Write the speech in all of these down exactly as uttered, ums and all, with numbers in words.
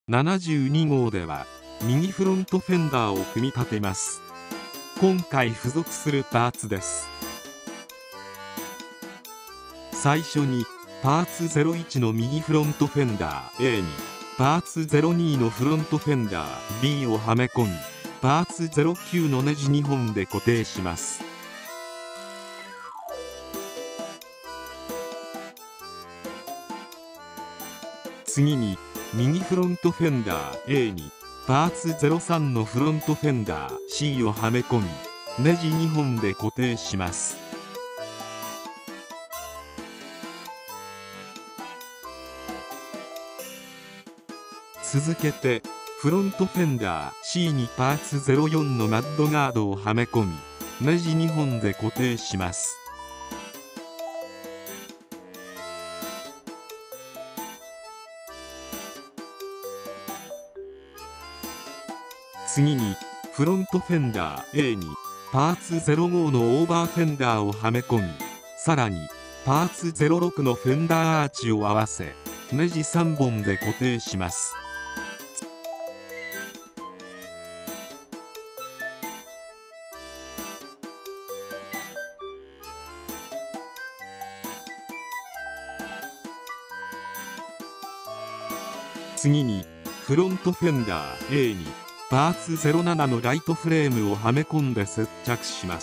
ななじゅうにごうでは右フロントフェンダーを組み立てます。今回付属するパーツです。最初にパーツゼロいちの右フロントフェンダー A にパーツゼロにのフロントフェンダー B をはめ込み、パーツゼロきゅうのネジにほんで固定します。次に右フロントフェンダー A にパーツゼロさんのフロントフェンダー C をはめ込み、ネジにほんで固定します。続けてフロントフェンダー C にパーツゼロよんのマッドガードをはめ込み、ネジにほんで固定します。次にフロントフェンダー A にパーツゼロごのオーバーフェンダーをはめ込み、さらにパーツゼロろくのフェンダーアーチを合わせ、ネジさんぼんで固定します。次にフロントフェンダー A にパーツゼロななのライトフレームをはめ込んで接着します。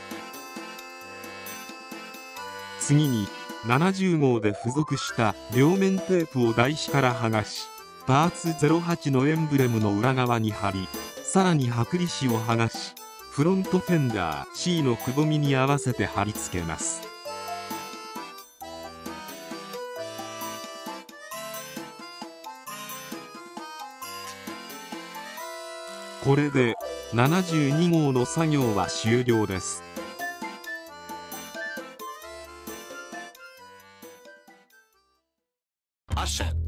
次にななじゅうごうで付属した両面テープを台紙から剥がし、パーツゼロはちのエンブレムの裏側に貼り、さらに剥離紙を剥がし、フロントフェンダー C のくぼみに合わせて貼り付けます。これでななじゅうにごうの作業は終了です。 アシェット